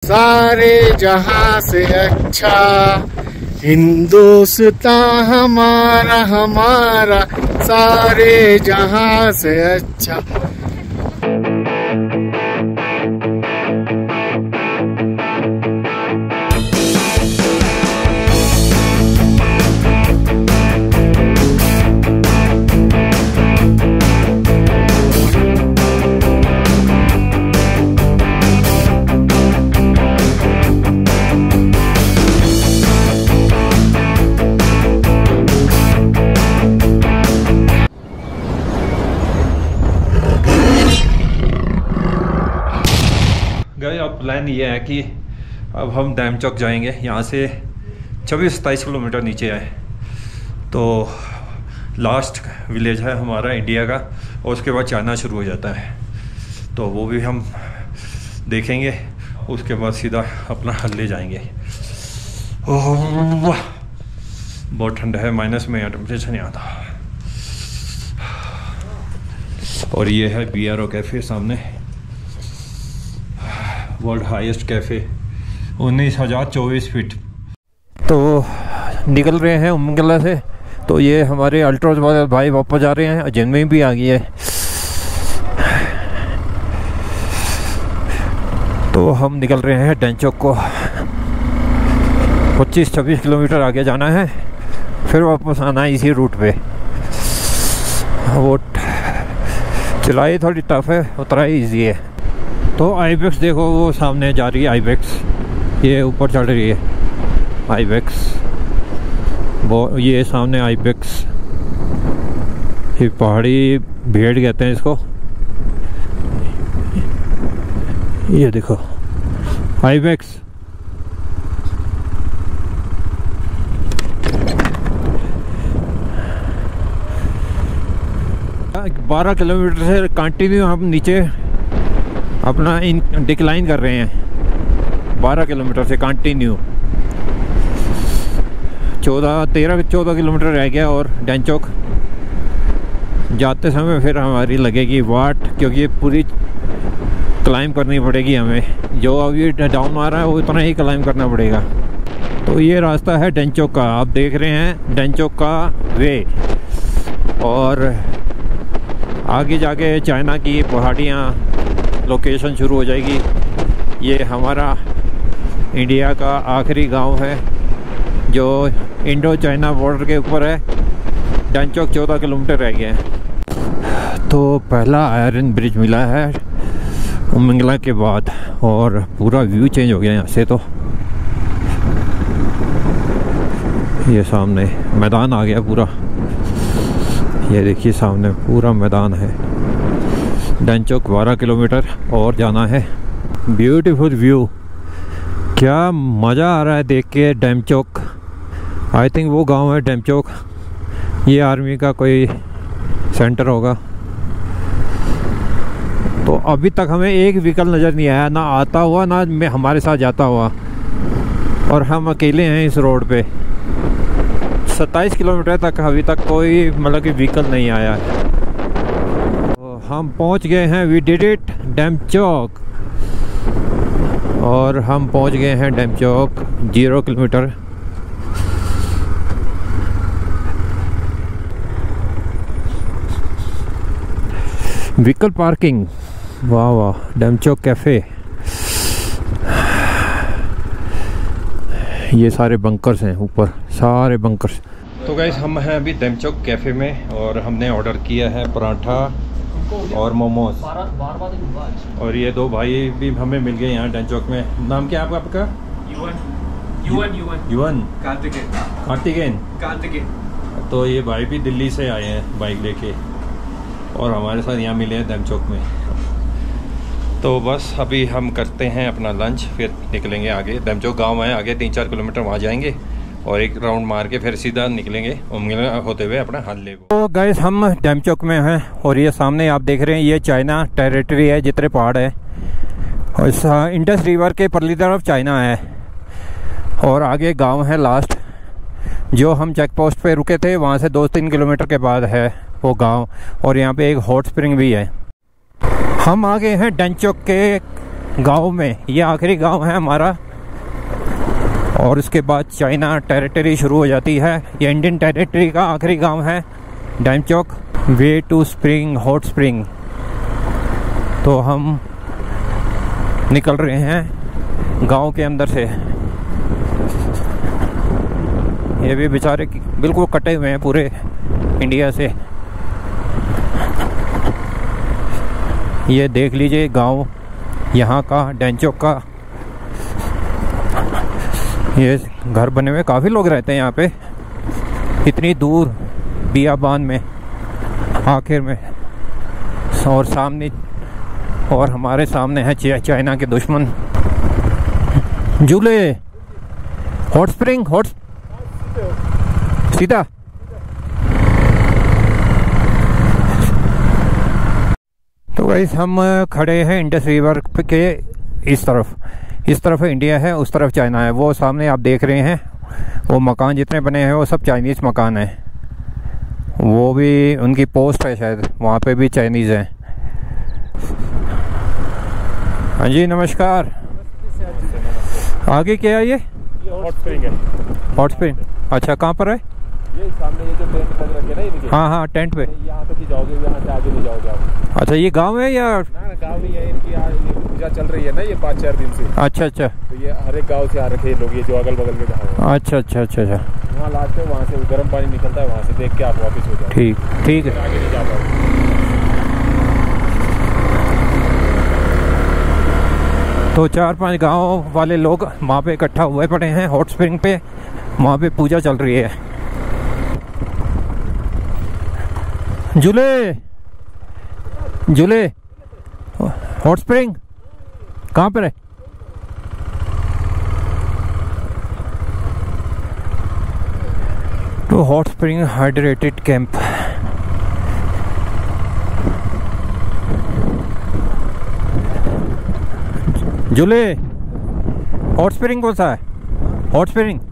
सारे जहां से अच्छा, हिंदुस्तान हमारा हमारा सारे जहां से अच्छा। गए अब प्लान ये है कि अब हम डैम चौक जाएंगे। यहाँ से 26-27 किलोमीटर नीचे है, तो लास्ट विलेज है हमारा इंडिया का, और उसके बाद चाइना शुरू हो जाता है, तो वो भी हम देखेंगे। उसके बाद सीधा अपना हल्ले जाएंगे। ओह बहुत ठंडा है, माइनस में टेम्परेचर नहीं आता। और ये है BRO कैफ़े सामने, वर्ल्ड हाईएस्ट कैफ़े, 19,024 फीट। तो निकल रहे हैं उमंगला से। तो ये हमारे अल्ट्रोज वाले भाई वापस जा रहे हैं, जिनमें भी आ गई है। तो हम निकल रहे हैं डेंचोक को। 25-26 किलोमीटर आगे जाना है, फिर वापस आना है इसी रूट पे। वो चलाई थोड़ी टफ है, उतना ही ईजी है। तो आईबेक्स देखो, वो सामने जा रही है आईबेक्स, ये ऊपर चढ़ रही है आईबेक्स, वो ये सामने आईबेक्स, ये पहाड़ी भेड़ कहते हैं इसको। ये देखो आईबेक्स। बारह किलोमीटर से कंटिन्यू हम नीचे अपना डिक्लाइन कर रहे हैं। 12 किलोमीटर से कंटिन्यू 13-14 किलोमीटर रह गया। और डेंचोक जाते समय फिर हमारी लगेगी वाट, क्योंकि ये पूरी क्लाइम करनी पड़ेगी हमें। जो अभी डाउन आ रहा है वो इतना ही क्लाइम करना पड़ेगा। तो ये रास्ता है डेंचोक का, आप देख रहे हैं डेंचोक का वे। और आगे जाके चाइना की पहाड़ियाँ लोकेशन शुरू हो जाएगी। ये हमारा इंडिया का आखिरी गांव है जो इंडो चाइना बॉर्डर के ऊपर है। डेंचोक 14 किलोमीटर रह गया है। तो पहला आयरन ब्रिज मिला है उमंगला के बाद, और पूरा व्यू चेंज हो गया यहाँ से। तो ये सामने मैदान आ गया पूरा, ये देखिए सामने पूरा मैदान है। डेंचोक 12 किलोमीटर और जाना है। ब्यूटीफुल व्यू, क्या मज़ा आ रहा है देख के डेंचोक। आई थिंक वो गांव है डेंचोक, ये आर्मी का कोई सेंटर होगा। तो अभी तक हमें एक व्हीकल नज़र नहीं आया, ना आता हुआ ना हमारे साथ जाता हुआ, और हम अकेले हैं इस रोड पे। 27 किलोमीटर तक अभी तक कोई मतलब कि व्हीकल नहीं आया है। हम पहुंच गए हैं, वी डिड इट, डेंचोक। और हम पहुंच गए हैं डेंचोक 0 किलोमीटर। व्हीकल पार्किंग, वाह वाह, डेंचोक कैफ़े। ये सारे बंकर्स हैं ऊपर, सारे बंकर्स। तो गाइस हम हैं अभी डेंचोक कैफ़े में, और हमने ऑर्डर किया है पराठा और मोमोज। और ये दो भाई भी हमें मिल गए यहाँ डेंचोक में। नाम क्या है आपका? युवन कार्तिकेन। तो ये भाई भी दिल्ली से आए हैं बाइक लेके, और हमारे साथ यहाँ मिले हैं डेंचोक में। तो बस अभी हम करते हैं अपना लंच, फिर निकलेंगे आगे। डेंचोक गांव है आगे 3-4 किलोमीटर, वहाँ जाएंगे और एक राउंड मार के फिर सीधा निकलेंगे उमंगला होते हुए अपना हल्ले को। तो गाइस हम डेंचोक में हैं, और ये सामने आप देख रहे हैं ये चाइना टेरिटरी है, जितने पहाड़ है। और इस इंडस रिवर के परली तरफ चाइना है, और आगे गांव है लास्ट, जो हम चेक पोस्ट पे रुके थे वहाँ से 2-3 किलोमीटर के बाद है वो गांव। और यहाँ पे एक हॉट स्प्रिंग भी है। हम आ गए हैं डेंचोक के गांव में, ये आखिरी गांव है हमारा, और उसके बाद चाइना टेरिटरी शुरू हो जाती है। ये इंडियन टेरिटरी का आखिरी गांव है Demchok. Way to spring hot spring. तो हम निकल रहे हैं गांव के अंदर से। ये भी बेचारे बिल्कुल कटे हुए हैं पूरे इंडिया से। ये देख लीजिए गांव यहाँ का, डैमचौक का। ये घर बने हुए, काफ़ी लोग रहते हैं यहाँ पे, इतनी दूर बियाबान में आखिर में। और सामने, और हमारे सामने है चाइना के दुश्मन। झूले, हॉट स्प्रिंग, हॉट सीधा। तो गाइस हम खड़े हैं इंडस रिवर के इस तरफ इंडिया है, उस तरफ चाइना है। वो सामने आप देख रहे हैं वो मकान जितने बने हैं वो सब चाइनीज़ मकान हैं। वो भी उनकी पोस्ट है शायद, वहाँ पे भी चाइनीज़ हैं। हाँ जी नमस्कार। आगे क्या है ये? हॉट स्प्रिंग है। हॉट स्प्रिंग, अच्छा कहाँ पर है? ये सामने ये जो टेंट लग रखे ना, ये हाँ हाँ टेंट पे। यहाँ तक ही जाओगे, यहाँ से आगे नहीं जाओगे आप। अच्छा ये गांव है या? ना गाँव नहीं है, इनकी ये पूजा चल रही है ना ये 5-4 दिन से। अच्छा अच्छा। तो ये हर एक गाँव से आ रखे लोग, ये जो अगल बगल के गाँव है। अच्छा अच्छा अच्छा अच्छा। वहाँ लास्ट है, वहाँ से गर्म पानी निकलता है, वहाँ से देख के आप वापस हो जाओ। ठीक ठीक है। आगे नहीं जा पाओगे। तो 4-5 गांव वाले लोग वहाँ पे इकट्ठा हुए पड़े हैं हॉट स्प्रिंग पे। वहाँ पे पूजा चल रही है। झूले झूले, हॉट स्प्रिंग कहाँ पर है? तो हॉट स्प्रिंग हाइड्रेटेड कैंप। झूले, हॉट स्प्रिंग कौन सा है? Hot spring.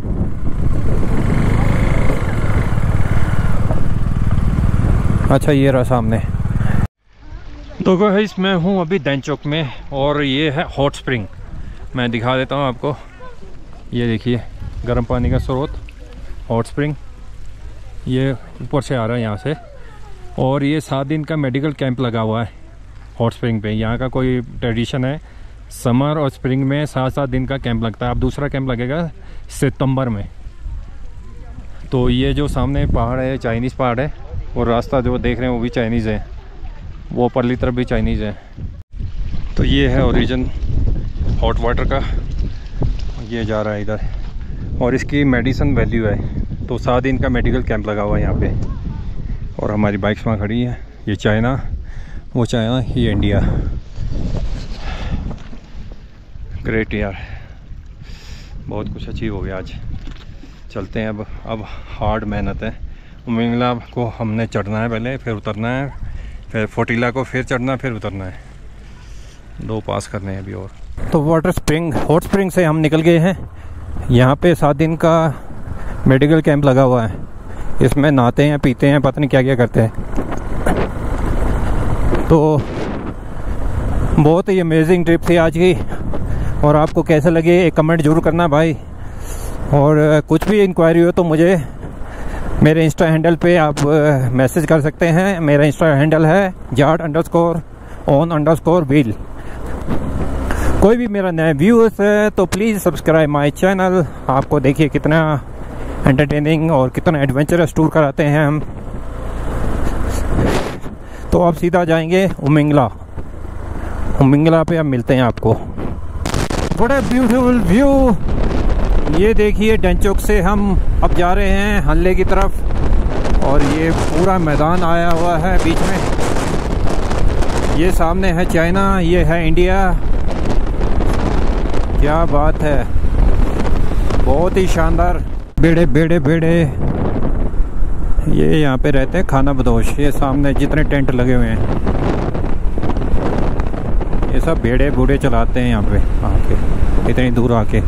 अच्छा ये रहा सामने। तो गाइस मैं हूँ अभी डैमचौक में, और ये है हॉट स्प्रिंग। मैं दिखा देता हूँ आपको। ये देखिए गर्म पानी का स्रोत, हॉट स्प्रिंग। ये ऊपर से आ रहा है यहाँ से। और ये 7 दिन का मेडिकल कैंप लगा हुआ है हॉट स्प्रिंग पे। यहाँ का कोई ट्रेडिशन है, समर और स्प्रिंग में 7-7 दिन का कैंप लगता है। अब दूसरा कैंप लगेगा सितंबर में। तो ये जो सामने पहाड़ है चाइनीज़ पहाड़ है, और रास्ता जो देख रहे हैं वो भी चाइनीज़ है, वो परली तरफ भी चाइनीज़ है। तो ये है ओरिजिन हॉट वाटर का, ये जा रहा है इधर। और इसकी मेडिसिन वैल्यू है। तो 7 दिन का मेडिकल कैंप लगा हुआ है यहाँ पे। और हमारी बाइक्स वहाँ खड़ी है। ये चाइना, वो चाइना, ये इंडिया। ग्रेट यार, बहुत कुछ अचीव हो गया आज। चलते हैं अब हार्ड मेहनत है। उमिंगला को हमने चढ़ना है पहले, फिर उतरना है, फिर फोटीला को फिर चढ़ना, फिर उतरना है। 2 पास करने हैं अभी और। तो वाटर स्प्रिंग, हॉट स्प्रिंग से हम निकल गए हैं। यहाँ पे 7 दिन का मेडिकल कैंप लगा हुआ है। इसमें नहाते हैं, पीते हैं, पता नहीं क्या क्या करते हैं। तो बहुत ही अमेजिंग ट्रिप थी आज की। और आपको कैसे लगे एक कमेंट जरूर करना भाई। और कुछ भी इंक्वायरी हो तो मुझे मेरे इंस्टा हैंडल पे आप मैसेज कर सकते हैं। मेरा इंस्टा हैंडल है jart_on_wheel। कोई भी मेरा नया व्यूअर्स है तो प्लीज़ सब्सक्राइब माय चैनल। आपको देखिए कितना एंटरटेनिंग और कितना एडवेंचरस टूर कराते हैं हम। तो अब सीधा जाएंगे उमिंगला पे अब मिलते हैं आपको। बड़ा ब्यूटीफुल व्यू। ये देखिए डैमचौक से हम अब जा रहे हैं हल्ले की तरफ। और ये पूरा मैदान आया हुआ है बीच में। ये सामने है चाइना, ये है इंडिया। क्या बात है, बहुत ही शानदार। बेड़े बेड़े बेड़े, ये यहाँ पे रहते हैं खाना बदोश। ये सामने जितने टेंट लगे हुए हैं ये सब बेड़े बूढ़े चलाते हैं यहाँ पे आके, इतनी दूर आके।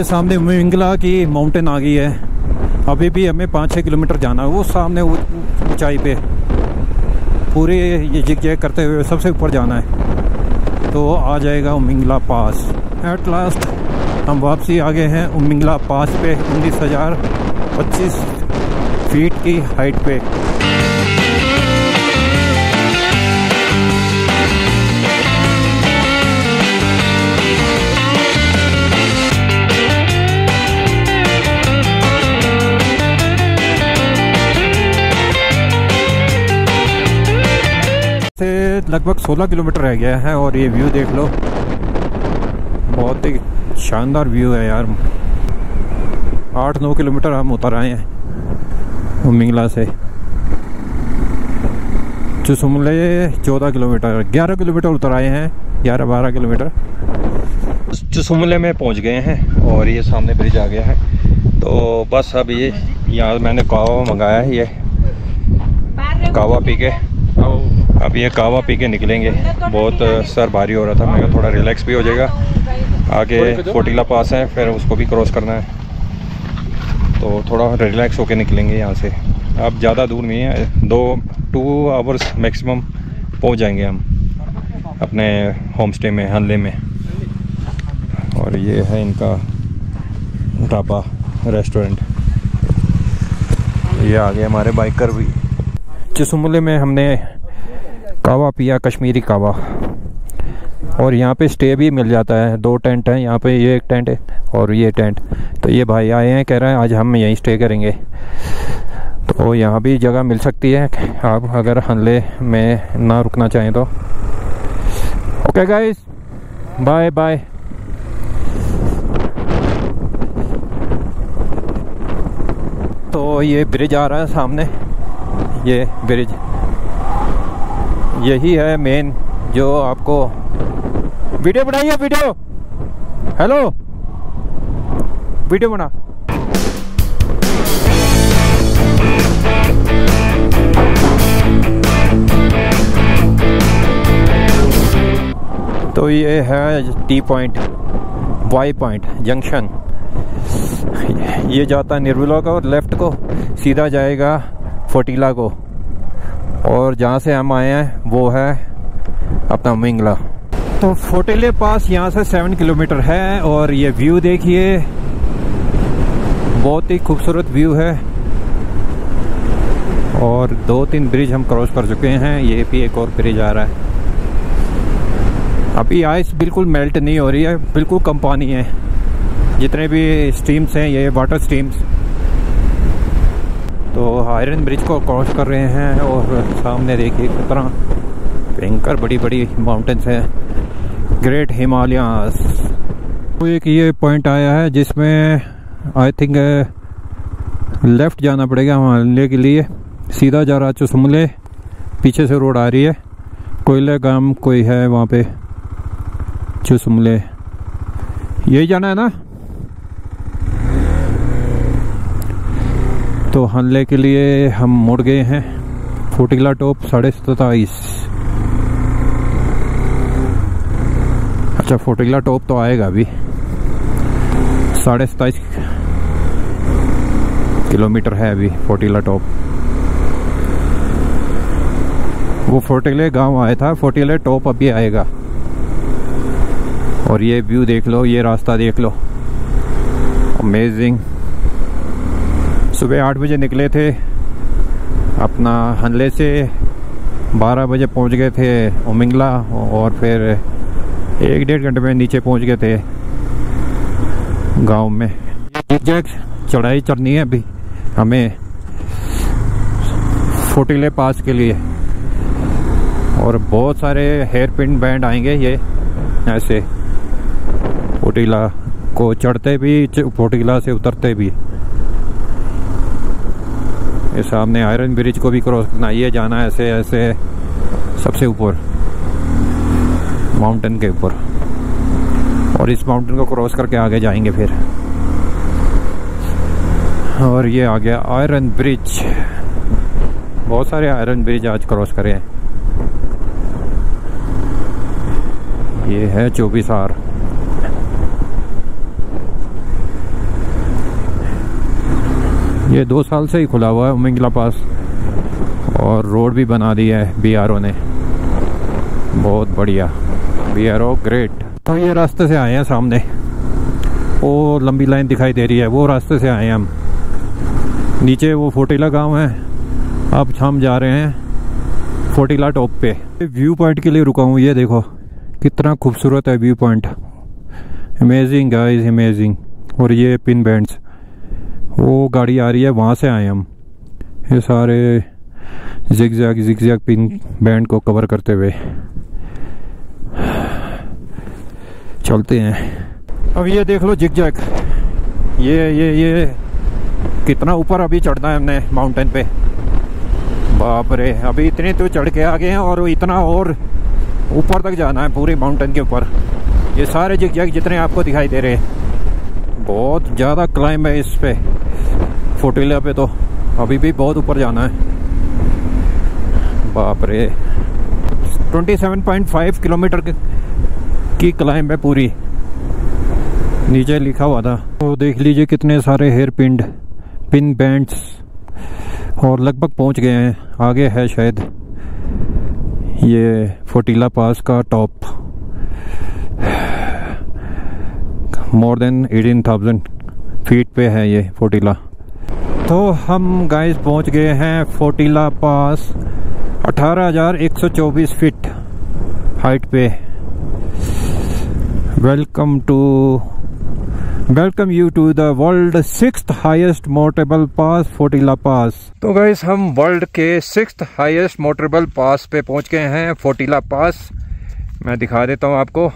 सामने उमिंगला की माउंटेन आ गई है। अभी भी हमें 5-6 किलोमीटर जाना है। वो सामने ऊंचाई पे पूरे ये जिग-जैग करते हुए सबसे ऊपर जाना है, तो आ जाएगा उमिंगला पास। एट लास्ट हम वापसी आ गए हैं उमिंगला पास पे, 19,025 फीट की हाइट पे। से लगभग 16 किलोमीटर रह गया है और ये व्यू देख लो, बहुत ही शानदार व्यू है यार। 8-9 किलोमीटर हम उतर आए हैं उमिंगला से। चुसुमले 14 किलोमीटर, 11 किलोमीटर उतर आए हैं, 11-12 किलोमीटर। चुसुमले में पहुंच गए हैं और ये सामने ब्रिज आ गया है। तो बस अब ये यहाँ मैंने कावा मंगाया है, ये कावा पी के अब ये कावा पी के निकलेंगे। बहुत सर भारी हो रहा था, मैं थोड़ा रिलैक्स भी हो जाएगा। आगे फोटीला पास है, फिर उसको भी क्रॉस करना है, तो थोड़ा रिलैक्स होके निकलेंगे यहाँ से। अब ज़्यादा दूर नहीं है, 2 आवर्स मैक्सिमम पहुँच जाएंगे हम अपने होम स्टे में, हनले में। और ये है इनका ढाबा रेस्टोरेंट। ये आ गए हमारे बाइकर भी। चुसुमले में हमने कावा पिया, कश्मीरी कावा। और यहाँ पे स्टे भी मिल जाता है, 2 टेंट हैं यहाँ पे, ये एक टेंट है और ये टेंट। तो ये भाई आए हैं, कह रहे हैं आज हम यहीं स्टे करेंगे, तो यहाँ भी जगह मिल सकती है आप अगर हनले में ना रुकना चाहें तो। Okay guys, bye bye. तो ये ब्रिज आ रहा है सामने, ये ब्रिज यही है मेन जो आपको वीडियो बनाइए। वीडियो, हेलो, वीडियो बना। तो ये है T point, Y point junction. ये जाता है निर्विला को, लेफ्ट को सीधा जाएगा फोटीला को, और जहाँ से हम आए हैं वो है अपना उमिंगला। तो फोटीले पास यहाँ से 7 किलोमीटर है। और ये व्यू देखिए, बहुत ही खूबसूरत व्यू है। और 2-3 ब्रिज हम क्रॉस कर चुके हैं, ये भी एक और ब्रिज आ रहा है। अभी आइस बिल्कुल मेल्ट नहीं हो रही है, बिल्कुल कम पानी है। जितने भी स्ट्रीम्स हैं ये वाटर स्ट्रीम्स। तो आयरन ब्रिज को क्रॉस कर रहे हैं और सामने देखिए कितना भयंकर बड़ी बड़ी माउंटेन्स हैं, ग्रेट हिमालयास। तो एक ये पॉइंट आया है जिसमें आई थिंक लेफ़्ट जाना पड़ेगा हमारे के लिए। सीधा जा रहा चुसमुले, पीछे से रोड आ रही है, कोयले गांव कोई है वहाँ पे चुसमुले, यही जाना है ना। तो हनले के लिए हम मुड़ गए हैं फोटीला टॉप 27.5। अच्छा, फोटीला टॉप तो आएगा अभी, 27.5 किलोमीटर है अभी फोटीला टॉप। वो फोटीले गांव आया था, फोटीले टॉप अभी आएगा। और ये व्यू देख लो, ये रास्ता देख लो, अमेजिंग। सुबह 8 बजे निकले थे अपना हनले से, 12 बजे पहुंच गए थे उमिंगला, और फिर 1-1.5 घंटे में नीचे पहुंच गए थे गांव में। जिग-जैग चढ़ाई चढ़नी है अभी हमें फोटीले पास के लिए, और बहुत सारे हेयर पिन बैंड आएंगे ये ऐसे फोटीला को चढ़ते भी, फोटीला से उतरते भी। ये सामने आयरन ब्रिज को भी क्रॉस करना, ये जाना है ऐसे ऐसे सबसे ऊपर माउंटेन के ऊपर, और इस माउंटेन को क्रॉस करके आगे जाएंगे फिर। और ये आ गया आयरन ब्रिज। बहुत सारे आयरन ब्रिज आज क्रॉस करे हैं। ये है 24R। ये 2 साल से ही खुला हुआ है उमिंगला पास, और रोड भी बना दी है BRO ने, बहुत बढ़िया, BRO ग्रेट। तो ये रास्ते से आए हैं, सामने वो लंबी लाइन दिखाई दे रही है, वो रास्ते से आए हैं हम। नीचे वो फोटिला गांव है, अब हम जा रहे हैं फोटिला टॉप पे। व्यू पॉइंट के लिए रुका हूँ, ये देखो कितना खूबसूरत है view point, amazing guys, amazing. और ये पिन बैंड्स, वो गाड़ी आ रही है, वहाँ से आए हम, ये सारे जिगजैग पिन बैंड को कवर करते हुए चलते हैं। अब ये देख लो जिगजैग, ये कितना ऊपर अभी चढ़ना है हमने माउंटेन पे, बाप रे। अभी इतने तो चढ़ के आ गए हैं और इतना और ऊपर तक जाना है पूरी माउंटेन के ऊपर। ये सारे जिगजैग जितने आपको दिखाई दे रहे हैं, बहुत ज़्यादा क्लाइंब है इस पे, फोटिला पे तो अभी भी बहुत ऊपर जाना है, बाप रे। 27.5 किलोमीटर की क्लाइंब है पूरी, नीचे लिखा हुआ था। तो देख लीजिए कितने सारे हेयर पिन बैंड्स, और लगभग पहुंच गए हैं, आगे है शायद ये फोटिला पास का टॉप, मोर देन 18,000 फीट पे है ये फोटिला। तो हम गाइस पहुंच गए हैं फोटिला पास, 18,124 फीट हाइट पे। Welcome you to the world 6th highest motorable pass, Fotila pass. तो गाइस हम वर्ल्ड के 6th हाईएस्ट मोटरेबल पास पे पहुंच गए हैं, फोटिला पास। मैं दिखा देता हूं आपको,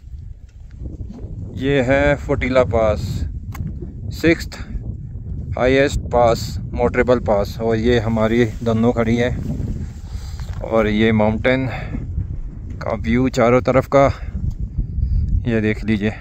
ये है फोटिला पास, 6th हाईएस्ट पास, मोटरेबल पास। और ये हमारी दोनों खड़ी है, और ये माउंटेन का व्यू चारों तरफ का, ये देख लीजिए।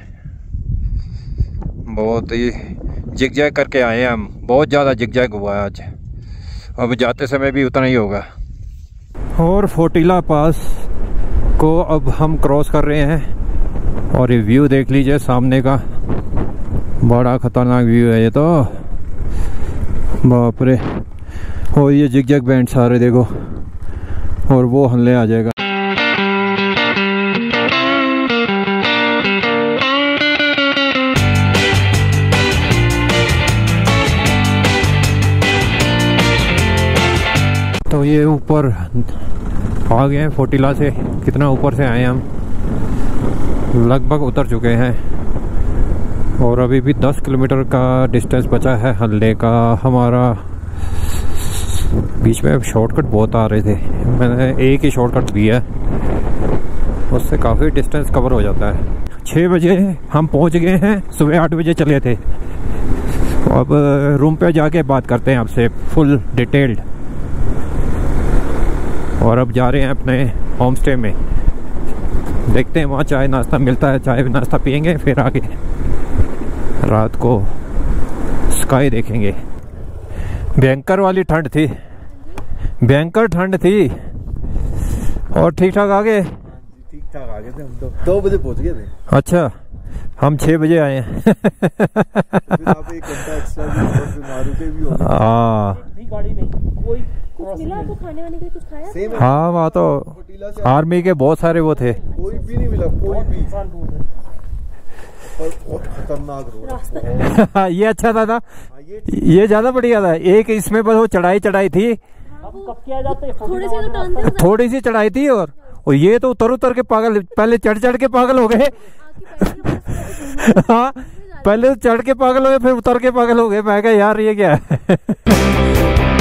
बहुत ही जिगजैग करके आए हैं हम, बहुत ज़्यादा जिगजैग हुआ है आज, अब जाते समय भी उतना ही होगा। और फोटिला पास को अब हम क्रॉस कर रहे हैं, और ये व्यू देख लीजिए सामने का, बड़ा खतरनाक व्यू है ये तो, बाप रे। और ये जिगजैग बैंड सारे देखो, और वो हल्ले आ जाएगा। तो ये ऊपर आ गए हैं फोटिला से, कितना ऊपर से आए हम, लगभग उतर चुके हैं, और अभी भी 10 किलोमीटर का डिस्टेंस बचा है हल्ले का हमारा। बीच में शॉर्टकट बहुत आ रहे थे, मैंने एक ही शॉर्टकट दिया, उससे काफ़ी डिस्टेंस कवर हो जाता है। 6 बजे हम पहुंच गए हैं, सुबह 8 बजे चले थे। अब रूम पे जाके बात करते हैं आपसे फुल डिटेल्ड, और अब जा रहे हैं अपने होम स्टे में, देखते हैं वहाँ चाय नाश्ता मिलता है, चाय नाश्ता पियेंगे, फिर आगे रात को स्काई देखेंगे। भयंकर वाली ठंड थी, भयंकर ठंड थी, और ठीक ठाक आ गए, ठीक ठाक आ गए थे हम तो, 2 बजे पहुंच गए थे। अच्छा, हम 6 बजे आए हैं। फिर आप 1 घंटा एक्स्ट्रा भी हो। हाँ, गाड़ी में कोई मिला आपको खाने वाने के लिए, कुछ खाया? हाँ, वहाँ तो आर्मी के बहुत सारे वो थे, कोई भी नहीं मिला, कोई भी। बहुत खतरनाक रोड। ये अच्छा था ना, ये ज्यादा बढ़िया था। एक इसमें बस वो चढ़ाई थी, कब किया जाता है, थोड़ी सी चढ़ाई थी, और ये तो उतर के पागल, पहले चढ़ के पागल हो गए। हाँ, पहले चढ़ के पागल हो गए, फिर उतर के पागल हो गए। मैं कहा यार ये क्या है।